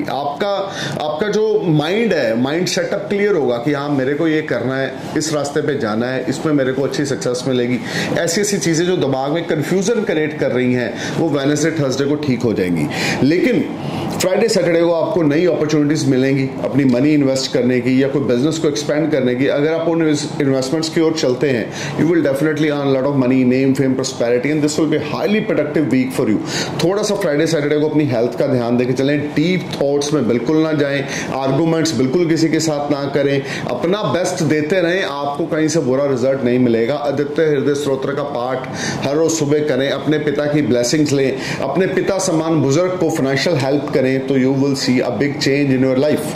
आपका जो माइंड है, माइंड सेटअप क्लियर होगा कि हाँ मेरे को ये करना है, इस रास्ते पे जाना है, इसमें मेरे को अच्छी सक्सेस मिलेगी। ऐसी ऐसी चीजें जो दिमाग में कंफ्यूजन क्रिएट कर रही हैं वो वेडनेसडे थर्सडे को ठीक हो जाएंगी। लेकिन फ्राइडे सैटरडे को आपको नई अपॉर्चुनिटीज मिलेंगी अपनी मनी इन्वेस्ट करने की या कोई बिजनेस को एक्सपेंड करने की। अगर आप उन इन्वेस्टमेंट्स की ओर चलते हैं, you will definitely earn lot of money, name, fame, prosperity, and this will be highly productive week for you. थोड़ा सा फ्राइडे सैटरडे को अपनी हेल्थ का ध्यान देकर चलें, डीप थॉट्स में बिल्कुल ना जाएं, आर्गूमेंट्स बिल्कुल किसी के साथ ना करें, अपना बेस्ट देते रहें, आपको कहीं से बुरा रिजल्ट नहीं मिलेगा। आदित्य हृदय स्तोत्र का पाठ हर रोज सुबह करें, अपने पिता की ब्लेसिंग्स लें, अपने पिता समान बुजुर्ग को फाइनेंशियल हेल्प करें, तो you will see a big change in your life.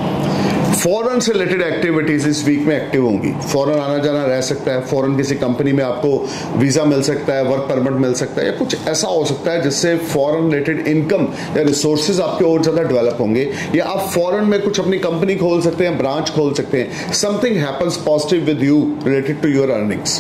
Foreign से रिलेटेड एक्टिविटीज इस वीक में एक्टिव होंगी। फॉरेन आना जाना रह सकता है, फॉरेन किसी कंपनी में आपको वीजा मिल सकता है, वर्क परमिट मिल सकता है, या कुछ ऐसा हो सकता है जिससे फॉरेन रिलेटेड इनकम या रिसोर्सेज आपके और ज्यादा डेवलप होंगे, या आप फॉरेन में कुछ अपनी कंपनी खोल सकते हैं, ब्रांच खोल सकते हैं। Something happens positive with you related to your earnings.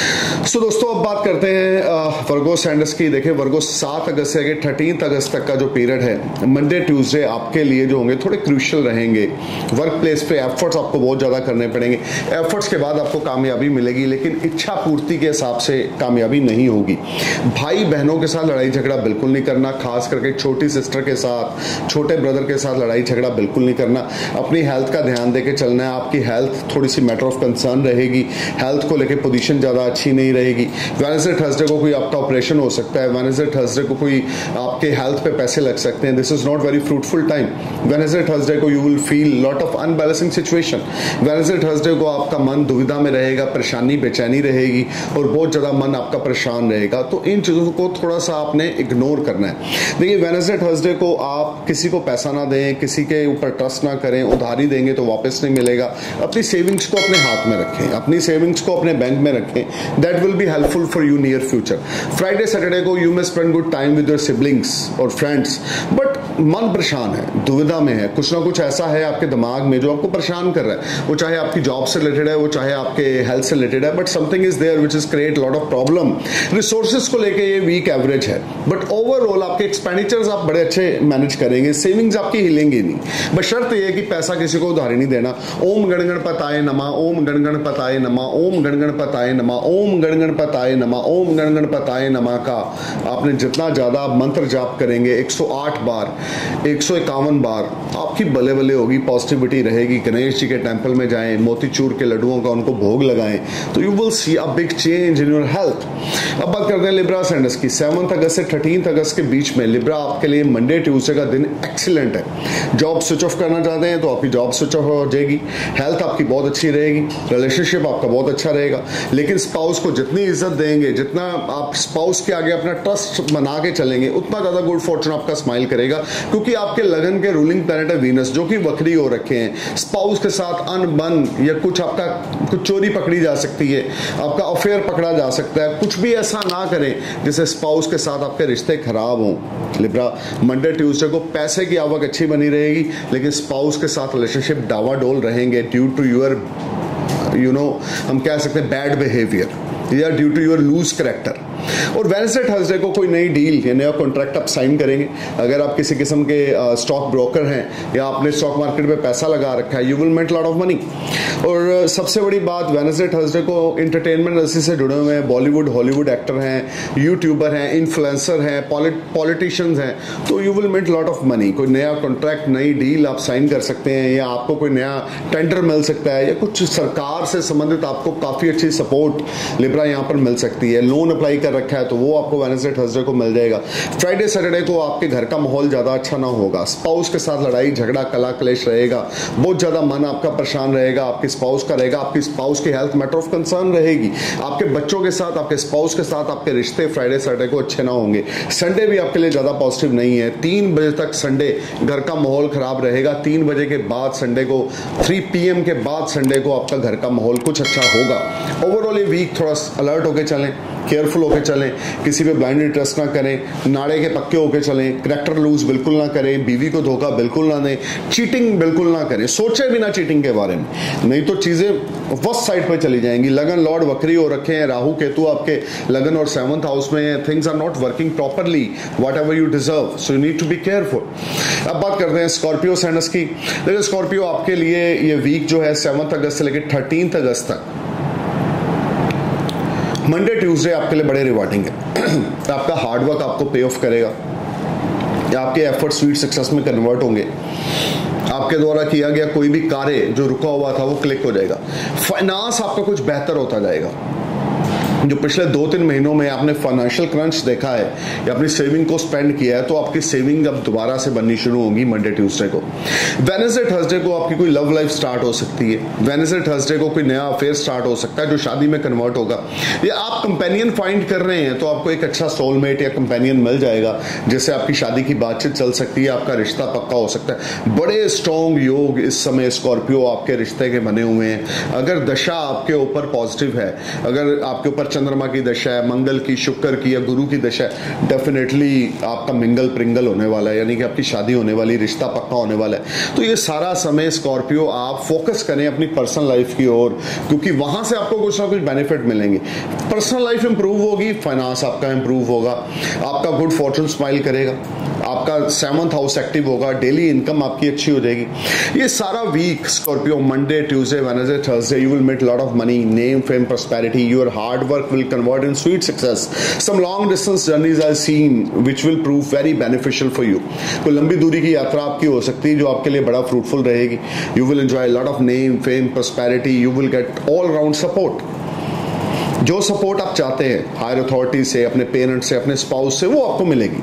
So दोस्तों, अब बात करते हैं वर्गो सैंडस की। देखिए, वर्गो 7 अगस्त से 13 अगस्त तक का जो पीरियड है, मंडे ट्यूसडे आपके लिए जो होंगे थोड़े क्रूशियल रहेंगे। वर्क प्लेस पे एफर्ट्स आपको बहुत ज्यादा करने पड़ेंगे। एफर्ट्स के बाद आपको कामयाबी मिलेगी, लेकिन इच्छा पूर्ति के हिसाब से कामयाबी नहीं होगी। भाई बहनों के साथ लड़ाई झगड़ा बिल्कुल नहीं करना, खास करके छोटी सिस्टर के साथ, छोटे ब्रदर के साथ लड़ाई झगड़ा बिल्कुल नहीं करना। अपनी हेल्थ का ध्यान देके चलना है। आपकी हेल्थ थोड़ी सी मैटर ऑफ कंसर्न रहेगी, हेल्थ को लेकर पोजीशन ज्यादा अच्छी नहीं रहेगी। वेडनेसडे थर्सडे को कोई आपका ऑपरेशन हो सकता है, वेडनेसडे थर्सडे को कोई आपके हेल्थ पे पैसे लग सकते हैं। This is not very fruitful time. Wednesday Thursday को you will feel lot of unbalancing situation. Wednesday Thursday को आपका मन दुविधा में रहेगा, परेशानी बेचैनी रहेगी और बहुत ज्यादा मन आपका परेशान रहेगा। तो इन चीजों को थोड़ा सा आपने इग्नोर करना है। देखिए, वेडनेसडे थर्सडे को आप किसी को पैसा ना दें, किसी के ऊपर ट्रस्ट ना करें। उधारी देंगे तो वापस नहीं मिलेगा। अपनी सेविंग्स को अपने हाथ में रखें, अपनी सेविंग्स को अपने बैंक में रखें। That will be helpful for you near future. Friday Saturday को you may spend good time with your siblings और फ्रेंड्स, बट मन परेशान है, दुविधा में है। कुछ ना कुछ ऐसा है आपके दिमाग में जो आपको परेशान कर रहा है। वो चाहे आपकी जॉब से रिलेटेड है, वो चाहे आपके हेल्थ से रिलेटेड है, but something is there which is create lot of problem. Resources को लेके ये वीक एवरेज है, बट ओवरऑल आपके एक्सपेंडिचर्स आप बड़े अच्छे मैनेज करेंगे। सेविंग्स आपकी हिलेंगी नहीं, बस शर्त यह है कि पैसा किसी को उधारी नहीं देना। ओम गणगणपताय नमः, ओम गणगणपताय नमः, ओम गणगणपताय नमः, ओम गणगणपताय नमः, ओम गणगणपताय नमः का आपने जितना ज्यादा मंत्र जाप करेंगे, 108 बार, 151 बार, आपकी बले बले होगी, पॉजिटिविटी रहेगी। गणेश जी के टेंपल में जाएं, मोतीचूर के लड्डुओं का उनको भोग लगाएं, तो you will see a big change in your health. अब बात करते हैं लिब्रा सैंडस की। 7 अगस्त से 13 अगस्त के बीच में लिब्रा आपके लिए मंडे ट्यूसडे का दिन एक्सीलेंट है। जॉब स्विच ऑफ करना चाहते हैं तो आपकी जॉब स्विच ऑफ हो जाएगी। हेल्थ आपकी बहुत अच्छी रहेगी, रिलेशनशिप आपका बहुत अच्छा रहेगा। लेकिन स्पाउस को जितनी इज्जत देंगे, जितना आप स्पाउस के आगे अपना ट्रस्ट बना के चलेंगे, उतना ज्यादा गुड फॉर्चून आपका स्माइल करेगा, क्योंकि आपके लगन के रूलिंग प्लैनेट है वीनस, जो कि वक्री हो रखे हैं। स्पाउस के साथ अनबन या कुछ आपका कुछ चोरी पकड़ी जा सकती है, आपका अफेयर पकड़ा जा सकता है। कुछ भी ऐसा ना करें जिससे स्पाउस के साथ आपके रिश्ते खराब हों। लिब्रा, मंडे ट्यूसडे को पैसे की आवक अच्छी बनी रहेगी, लेकिन स्पाउस के साथ रिलेशनशिप डावाडोल रहेंगे ड्यू टू योर हम कह सकते हैं बैड बिहेवियर या due to your loose character. और वेडनेसडे थर्सडे को कोई नई डील या नया कॉन्ट्रैक्ट आप साइन करेंगे। अगर आप किसी किस्म के स्टॉक ब्रोकर हैं या आपने स्टॉक मार्केट में पैसा लगा रखा है, you will make lot of money. और सबसे बड़ी बात, वेडनेसडे थर्सडे को एंटरटेनमेंट इंडस्ट्री से जुड़े हुए हैं, बॉलीवुड हॉलीवुड एक्टर हैं, यूट्यूबर हैं, इन्फ्लुएंसर हैं, पॉलिटिशियंस हैं, तो you will make lot of money. कोई नया कॉन्ट्रैक्ट, नई डील आप साइन कर सकते हैं, या आपको कोई नया टेंडर मिल सकता है, या कुछ सरकार से संबंधित आपको काफी अच्छी सपोर्ट लिब्रा यहाँ पर मिल सकती है। लोन अप्लाई कर रखा है तो वो आपको वेडनेसडे थर्सडे को मिल जाएगा। फ्राइडे सैटरडे को आपके घर का माहौल ज्यादा अच्छा ना होगा। स्पाउस के साथ लड़ाई झगड़ा कला क्लेश रहेगा, बहुत ज्यादा मन आपका परेशान रहेगा, आपके स्पाउस का रहेगा। आपकी स्पाउस की हेल्थ मैटर ऑफ कंसर्न रहेगी। आपके बच्चों के साथ, आपके स्पाउस के साथ आपके रिश्ते फ्राइडे सैटरडे को अच्छे ना होंगे। संडे भी आपके लिए ज्यादा पॉजिटिव नहीं है। 3 बजे तक संडे घर का माहौल खराब रहेगा। 3 बजे के बाद संडे को, 3 PM के बाद संडे को आपका घर का माहौल कुछ अच्छा होगा। ओवरऑल ये वीक थोड़ा अलर्ट होकर चलें, केयरफुल होकर चलें, किसी पे ब्लाइंडली ट्रस्ट ना करें, नाड़े के पक्के होकर चलें, करैक्टर लूज बिल्कुल ना करें, बीवी को धोखा बिल्कुल ना दें, चीटिंग बिल्कुल ना करें, सोचे भी ना चीटिंग के बारे में, नहीं तो चीजें वर्स्ट साइड पे चली जाएंगी। लगन लॉर्ड वक्री हो रखे हैं, राहु केतु आपके लगन और 7th हाउस में, things are not working properly whatever you deserve, so you need to be careful. अब बात करते हैं स्कॉर्पियो सैनस की। देखिए स्कॉर्पियो आपके लिए ये वीक जो है 7 अगस्त से लेकर 13 अगस्त तक, मंडे ट्यूसडे आपके लिए बड़े रिवार्डिंग है। आपका हार्डवर्क आपको पे ऑफ करेगा। या आपके एफर्ट स्वीट सक्सेस में कन्वर्ट होंगे। आपके द्वारा किया गया कोई भी कार्य जो रुका हुआ था वो क्लिक हो जाएगा। फाइनेंस आपका कुछ बेहतर होता जाएगा। जो पिछले 2-3 महीनों में आपने फाइनेंशियल क्रंच देखा है या अपनी सेविंग को स्पेंड किया है, तो आपकी सेविंग अब दोबारा से बननी शुरू होगी मंडे ट्यूसडे को। वेडनेसडे थर्सडे को आपकी कोई लव लाइफ स्टार्ट हो सकती है। वेडनेसडे थर्सडे को कोई नया अफेयर स्टार्ट हो सकता है जो शादी में कन्वर्ट होगा। या आप कंपेनियन फाइंड कर रहे हैं तो आपको एक अच्छा सोलमेट या कंपेनियन मिल जाएगा जिससे आपकी शादी की बातचीत चल सकती है, आपका रिश्ता पक्का हो सकता है। बड़े स्ट्रॉन्ग योग इस समय स्कॉर्पियो आपके रिश्ते के बने हुए हैं। अगर दशा आपके ऊपर पॉजिटिव है, अगर आपके ऊपर चंद्रमा की दशा है, मंगल की, शुक्र की या गुरु की दशा है, डेफिनेटली आपका मिंगल प्रिंगल होने वाला है, यानी कि आपकी शादी होने वाली, रिश्ता पक्का होने वाला है। तो ये सारा समय स्कॉर्पियो आप फोकस करें अपनी पर्सनल लाइफ की ओर, क्योंकि वहां से आपको कुछ ना कुछ बेनिफिट मिलेंगे। पर्सनल लाइफ इंप्रूव होगी, फाइनेंस आपका इंप्रूव होगा, आपका गुड फॉर्चून स्माइल करेगा, आपका 7th हाउस एक्टिव होगा, डेली इनकम आपकी अच्छी हो जाएगी। ये सारा week Scorpio, Monday Tuesday Wednesday Thursday, you will make lot of money, name fame prosperity, your hard work will convert in sweet success. Some long distance journeys are seen which will prove very beneficial for you. कोई लंबी दूरी की यात्रा आपकी हो सकती है जो आपके लिए बड़ा फ्रूटफुल रहेगी। You will enjoy lot of name fame prosperity, you will get all round support. जो सपोर्ट आप चाहते हैं हायर अथॉरिटी से, अपने पेरेंट्स से, अपने स्पाउस से, वो आपको मिलेगी।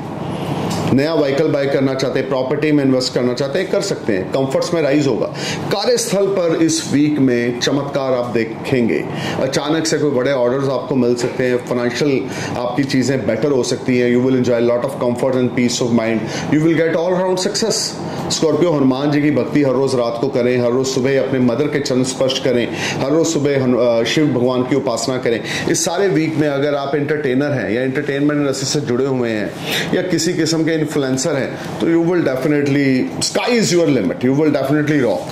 नया व्हीकल बाय करना चाहते हैं, प्रॉपर्टी में इन्वेस्ट करना चाहते हैं, कर सकते हैं। कंफर्ट्स में राइज होगा। कार्यस्थल पर इस वीक में चमत्कार आप देखेंगे। अचानक से कोई बड़े ऑर्डर्स आपको मिल सकते हैं, फाइनेंशियल आपकी चीजें बेटर हो सकती हैं। You will enjoy lot of comfort and peace of mind, you will get all round success. Scorpio, Hanuman ji की भक्ति हर रोज रात को करें, हर रोज सुबह अपने मदर के चरण स्पर्श करें, हर रोज सुबह शिव भगवान की उपासना करें। इस सारे वीक में अगर आप एंटरटेनर हैं या एंटरटेनमेंट इंडस्ट्री से जुड़े हुए हैं या किसी किस्म के इन्फ्लुएंसर है, तो you will definitely, sky is your limit, you will definitely rock.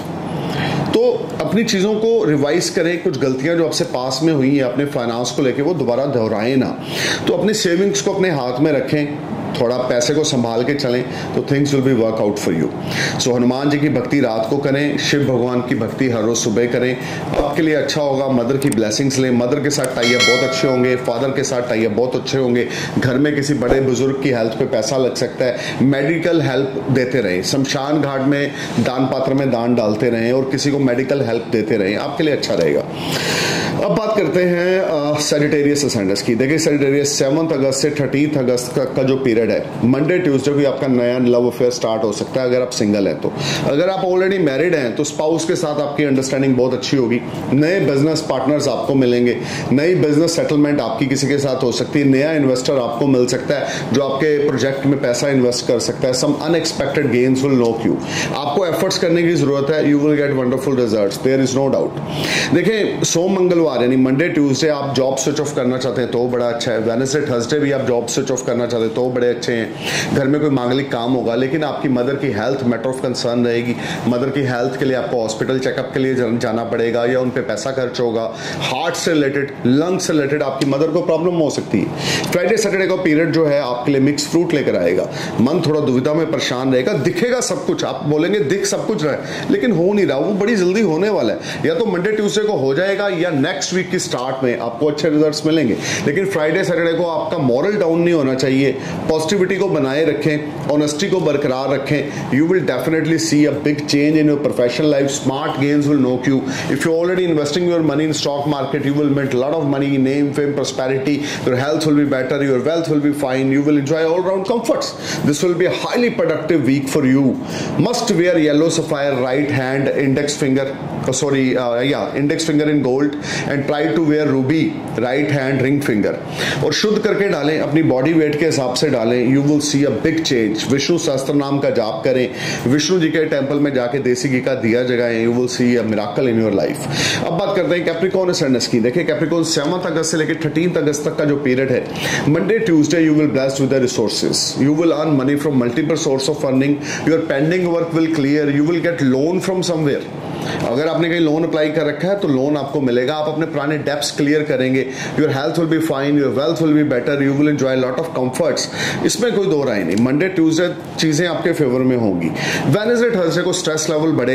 तो अपनी चीजों को रिवाइज करें। कुछ गलतियां जो आपसे पास में हुई हैं अपने फाइनेंस को लेके, वो दोबारा दोहराएं ना। तो अपनी सेविंग्स को अपने हाथ में रखें, थोड़ा पैसे को संभाल के चलें, तो things will be work out for you. So Hanuman ji की भक्ति रात को करें, शिव भगवान की भक्ति हर रोज सुबह करें, आपके लिए अच्छा होगा। मदर की ब्लेसिंग्स लें, मदर के साथ टाई अप बहुत अच्छे होंगे, फादर के साथ टाई अप बहुत अच्छे होंगे। घर में किसी बड़े बुजुर्ग की हेल्थ पे पैसा लग सकता है, मेडिकल हेल्प देते रहें, शमशान घाट में दान पात्र में दान डालते रहें और किसी को मेडिकल हेल्प देते रहें, आपके लिए अच्छा रहेगा। अब बात करते हैं सैजिटेरियस असेंडेंस की। देखिए सैजिटेरियस 7 अगस्त से 30 अगस्त का जो पीरियड है, मंडे ट्यूसडे को आपका नया लव अफेयर स्टार्ट हो सकता है अगर आप सिंगल हैं तो। अगर आप ऑलरेडी मैरिड हैं तो स्पाउस के साथ आपकी अंडरस्टैंडिंग बहुत अच्छी होगी। नए बिजनेस पार्टनर्स आपको मिलेंगे, नई बिजनेस सेटलमेंट आपकी किसी के साथ हो सकती है, नया इन्वेस्टर आपको मिल सकता है जो आपके प्रोजेक्ट में पैसा इन्वेस्ट कर सकता है। Some unexpected gains will knock you. आपको एफर्ट्स करने की जरूरत है, you will get wonderful results, there is no doubt. देखिए सोम मंगलवार यानी मंडे ट्यूसडे आप जॉब स्विच ऑफ करना चाहते हैं तो बड़ा अच्छा है। वेडनेसडे थर्सडे भी आप जॉब स्विच ऑफ करना चाहते हैं तो बड़े अच्छे हैं। घर में कोई मांगलिक काम होगा, लेकिन आपकी मदर की हेल्थ मैटर ऑफ कंसर्न रहेगी। मदर की हेल्थ के लिए आपको हॉस्पिटल चेकअप के लिए जाना पड़ेगा या उन पे पैसा खर्च होगा। हार्ट से रिलेटेड, लंग से रिलेटेड आपकी मदर को प्रॉब्लम हो सकती है। फ्राइडे सैटरडे का पीरियड जो है आपके लिए मिक्स फ्रूट लेकर आएगा। मन थोड़ा दुविधा में परेशान रहेगा, दिखेगा सब कुछ, आप बोलेंगे दिख सब कुछ रहा है लेकिन हो नहीं रहा, वो बड़ी जल्दी होने वाला है। या तो मंडे ट्यूसडे को हो जाएगा या नेक्स्ट वीक की स्टार्ट में आपको अच्छे रिजल्ट्स मिलेंगे। लेकिन फ्राइडे सैटरडे को आपका मॉरल डाउन नहीं होना चाहिए, पॉजिटिविटी को बनाए रखें, ऑनेस्टी को बरकरार रखें। You will definitely see a big change in your professional life. Smart gains will knock you. If you already investing your money in stock market, you will make lot of money, name fame prosperity, your health will be better, your wealth will be fine, you will enjoy all round comforts. This will be a highly productive week for you. Must wear yellow sapphire right hand index finger index finger in gold and try to wear ruby right hand ring finger. और शुद्ध करके डालें, अपनी body weight के हिसाब से डालें। You will see a big change. Vishnu सहस्त्र नाम का जाप करें, विष्णु जी के टेंपल में जाके देसी घी का दिया जगाएं। You will see a miracle in your life. अब बात करते हैं कैप्रिकॉर्न असेंडेंस की। देखिए कैप्रिकॉर्न 7 अगस्त से लेकर 13 अगस्त तक का जो पीरियड है, Monday Tuesday you will blessed with the resources. You will earn money from multiple source of earning. Your pending work will clear. You will get loan from somewhere. अगर आपने कहीं लोन अप्लाई कर रखा है तो loan आपको मिलेगा, आप अपने पुराने डेब्ट्स क्लियर करेंगे। Your health will be fine, your wealth will be better, you will enjoy lot of comforts. इसमें कोई दो राय नहीं, मंडे ट्यूसडे चीजें आपके फेवर में होंगी। वेडनेसडे थर्सडे को स्ट्रेस लेवल बढ़ेगा,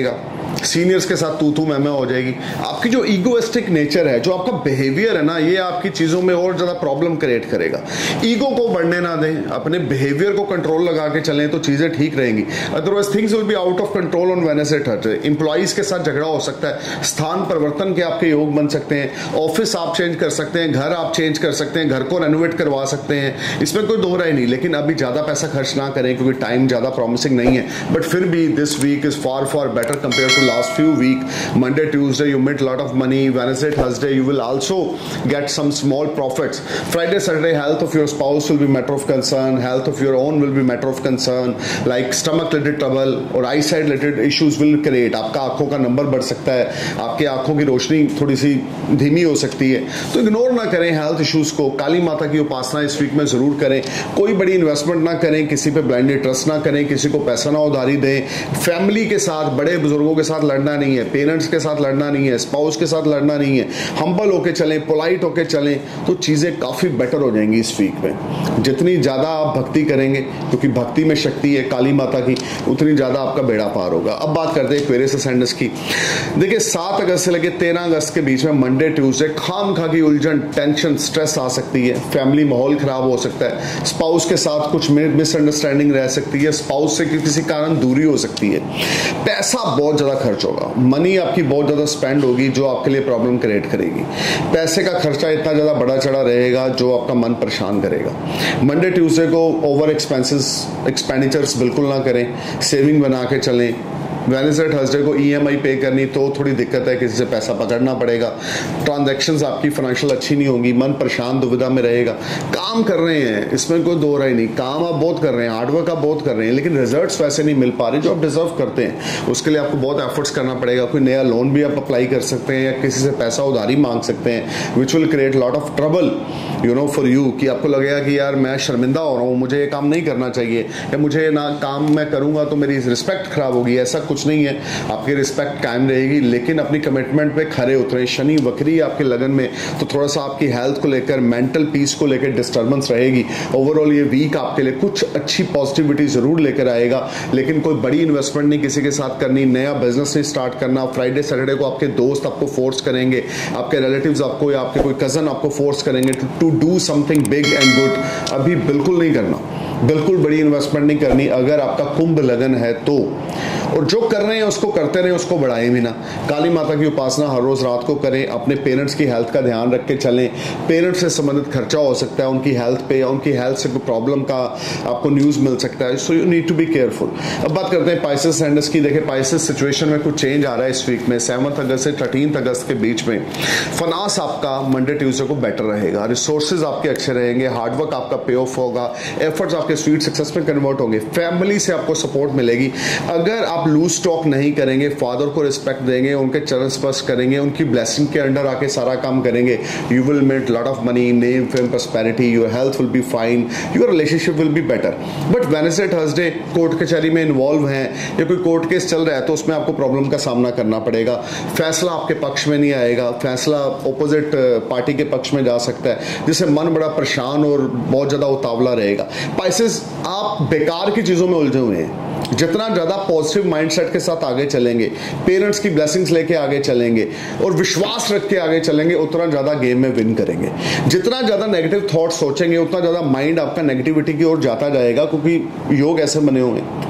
सीनियर्स के साथ तू मैं हो जाएगी। आपकी जो ईगोइस्टिक नेचर है, जो आपका बिहेवियर है ना, ये आपकी चीज़ों में और ज़्यादा प्रॉब्लम क्रिएट करेगा। ईगो को बढ़ने ना दें, अपने बिहेवियर को कंट्रोल लगा के चलें तो चीज़ें ठीक रहेंगी। Otherwise things will be out of control on Wednesday Thursday. Employees के साथ झगड़ा हो सकता है, स्थान परिवर्तन के आपके योग बन सकते हैं, ऑफिस आप चेंज कर सकते हैं, घर आप चेंज कर सकते हैं, घर को रेनोवेट करवा सकते हैं, इसमें कोई दो राय नहीं। लेकिन अभी ज़्यादा पैसा खर्च ना करें क्योंकि टाइम ज़्यादा प्रॉमिसिंग नहीं है। बट फिर भी this week is far better compare to last few week. Monday, Tuesday you made a lot of money. Wednesday, Thursday you will also get some small profits. Friday, Saturday health of your spouse will be matter of concern. Health of your own will be matter of concern. Like stomach related trouble और eyesight related issues will create. आपका आंखों का number बढ़ सकता है, आपके आंखों की रोशनी थोड़ी सी धीमी हो सकती है, तो इग्नोर ना करें हेल्थ इश्यूज को। काली माता की उपासना इस वीक में जरूर करें। कोई बड़ी इन्वेस्टमेंट ना करें, किसी पे ब्लाइंडली ट्रस्ट ना करें, किसी को पैसा ना उधारी दें। फैमिली के साथ, बड़े बुजुर्गों के साथ लड़ना नहीं है, पेरेंट्स के साथ लड़ना नहीं है, स्पाउस के साथ लड़ना नहीं है। हम्बल होके चलें, पोलाइट होके चलें तो चीजें काफी बेटर हो जाएंगी इस वीक में। जितनी ज्यादा आप भक्ति करेंगे, क्योंकि भक्ति में शक्ति है काली माता की, उतनी ज्यादा आपका बेड़ा पार होगा। अब बात करते हैं एक्वेरियस असेंडेंस की। देखिए 7 अगस्त से लेकर 13 अगस्त के बीच में मंडे ट्यूसडे खामखा की उलझन, टेंशन, स्ट्रेस आ सकती है। फैमिली माहौल खराब हो सकता है, स्पाउस के साथ कुछ मिसअंडरस्टैंडिंग रह सकती है, स्पाउस से किसी कारण दूरी हो सकती है। पैसा बहुत ज्यादा खर्च होगा, मनी आपकी बहुत ज्यादा स्पेंड होगी जो आपके लिए प्रॉब्लम क्रिएट करेगी। पैसे का खर्चा इतना ज्यादा बढ़ा चढ़ा रहेगा जो आपका मन परेशान करेगा। मंडे ट्यूसडे को ओवर एक्सपेंडिचर्स बिल्कुल ना करें, सेविंग बना के चलें। वेडनेसडे थर्सडे को ईएमआई पे करनी तो थोड़ी दिक्कत है, किसी से पैसा पकड़ना पड़ेगा। ट्रांजैक्शंस आपकी फाइनेंशियल अच्छी नहीं होंगी, मन परेशान दुविधा में रहेगा। काम कर रहे हैं, इसमें कोई दो राय नहीं, काम आप बहुत कर रहे हैं, हार्डवर्क आप बहुत कर रहे हैं, लेकिन रिजल्ट्स वैसे नहीं मिल पा रहे जो आप डिजर्व करते हैं। उसके लिए आपको बहुत एफर्ट्स करना पड़ेगा। कोई नया लोन भी आप अप्लाई कर सकते हैं या किसी से पैसा उधारी मांग सकते हैं, which will create lot of trouble for you, कि आपको लगेगा कि यार मैं शर्मिंदा हो रहा हूँ, मुझे ये काम नहीं करना चाहिए, या मुझे ना काम मैं करूंगा तो मेरी रिस्पेक्ट खराब होगी। ऐसा कुछ नहीं है, आपकी रिस्पेक्ट कायम रहेगी, लेकिन अपनी कमिटमेंट पे खरे उतरे। शनि वक्री आपके लगन में, तो थोड़ा सा आपकी हेल्थ को लेकर, मेंटल पीस को लेकर डिस्टर्बेंस रहेगी। ओवरऑल ये वीक आपके लिए कुछ अच्छी पॉजिटिविटी जरूर लेकर आएगा, लेकिन कोई बड़ी इन्वेस्टमेंट नहीं किसी के साथ करनी, नया बिजनेस नहीं स्टार्ट करना। फ्राइडे सैटरडे को आपके दोस्त आपको फोर्स करेंगे, आपके रिलेटिव्स आपको या आपके कोई कजन आपको फोर्स करेंगे to do something big and good. अभी बिल्कुल नहीं करना, बिल्कुल बड़ी इन्वेस्टमेंट नहीं करनी अगर आपका कुंभ लगन है तो। और जो कर रहे हैं उसको करते रहे, उसको बढ़ाएं भी ना। काली माता की उपासना हर रोज रात को करें, अपने पेरेंट्स की हेल्थ का ध्यान रख के चलें। पेरेंट्स से संबंधित खर्चा हो सकता है उनकी हेल्थ पे, या उनकी हेल्थ से कोई प्रॉब्लम का आपको न्यूज मिल सकता है, so you need to be careful. अब बात करते हैं पाइसेस असेंडेंस की। देखिए पाइसेस सिचुएशन में कुछ चेंज आ रहा है इस वीक में। 7 अगस्त से 13 अगस्त के बीच में फाइनेंस आपका मंडे ट्यूसडे को बेटर रहेगा, रिसोर्सेज आपके अच्छे रहेंगे, हार्डवर्क आपका पे ऑफ होगा, एफर्ट्स आपके स्वीट सक्सेस में कन्वर्ट होंगे, फैमिली से आपको सपोर्ट मिलेगी। अगर आप लूज स्टॉक नहीं करेंगे, फादर को रिस्पेक्ट देंगे, उनके चरण स्पर्श करेंगे, उनकी ब्लेसिंग के अंडर आके सारा काम करेंगे, you will make lot of money, name, fame, prosperity, your health will be fine, your relationship will be better. But Wednesday Thursday court कचहरी में इन्वॉल्व हैं या कोई कोर्ट केस चल रहा है तो उसमें आपको प्रॉब्लम का सामना करना पड़ेगा। फैसला आपके पक्ष में नहीं आएगा, फैसला ऑपोजिट पार्टी के पक्ष में जा सकता है, जिससे मन बड़ा परेशान और बहुत ज्यादा उतावला रहेगा। पाइसेस आप बेकार की चीजों में उलझे हुए हैं। जितना ज्यादा पॉजिटिव माइंडसेट के साथ आगे चलेंगे, पेरेंट्स की ब्लेसिंग्स लेके आगे चलेंगे और विश्वास रख के आगे चलेंगे, उतना ज्यादा गेम में विन करेंगे। जितना ज्यादा नेगेटिव थॉट सोचेंगे उतना ज्यादा माइंड आपका नेगेटिविटी की ओर जाता जाएगा, क्योंकि योग ऐसे बने हुए हैं।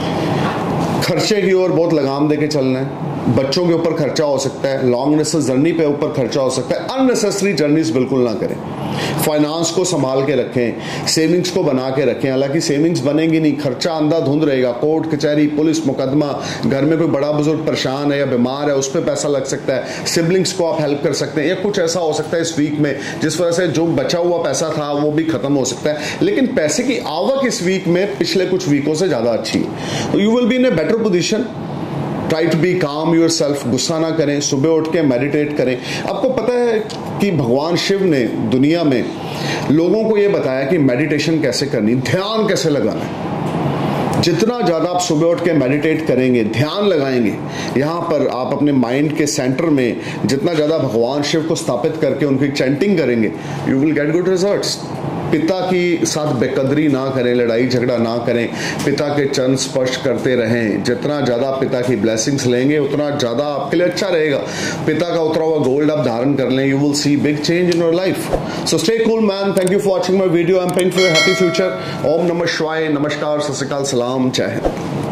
खर्चे की ओर बहुत लगाम देके चलना है, बच्चों के ऊपर खर्चा हो सकता है, लॉन्ग डिस्टेंस जर्नी पे ऊपर खर्चा हो सकता है, अननेसेसरी जर्नीज बिल्कुल ना करें। फाइनेंस को संभाल के रखें, सेविंग्स को बना के रखें। हालांकि सेविंग्स बनेंगी नहीं, खर्चा अंधाधुंध रहेगा, कोर्ट कचहरी, पुलिस मुकदमा, घर में कोई बड़ा बुजुर्ग परेशान है या बीमार है उस पर पैसा लग सकता है, सिबलिंग्स को आप हेल्प कर सकते हैं, या कुछ ऐसा हो सकता है इस वीक में जिस वजह से जो बचा हुआ पैसा था वो भी खत्म हो सकता है। लेकिन पैसे की आवक इस वीक में पिछले कुछ वीकों से ज्यादा अच्छी है, तो you will be in a better position. Try to be calm yourself, गुस्सा ना करें, सुबह उठ के मेडिटेट करें। आपको पता है कि भगवान शिव ने दुनिया में लोगों को यह बताया कि मेडिटेशन कैसे करनी, ध्यान कैसे लगाना है। जितना ज्यादा आप सुबह उठ के मेडिटेट करेंगे, ध्यान लगाएंगे, यहाँ पर आप अपने माइंड के सेंटर में जितना ज्यादा भगवान शिव को स्थापित करके उनकी चैंटिंग करेंगे, you will get good results. पिता की साथ बेकदरी ना करें, लड़ाई झगड़ा ना करें, पिता के चरण स्पर्श करते रहें। जितना ज्यादा पिता की ब्लेसिंग्स लेंगे उतना ज्यादा आपके लिए अच्छा रहेगा। पिता का उतरा हुआ गोल्ड आप धारण कर लें, you will see big change in your life. So stay cool man, thank you for watching my video, I am praying for your happy future. ओम नमः शिवाय, नमस्कार, सत श्री अकाल, सलाम, जय हिंद।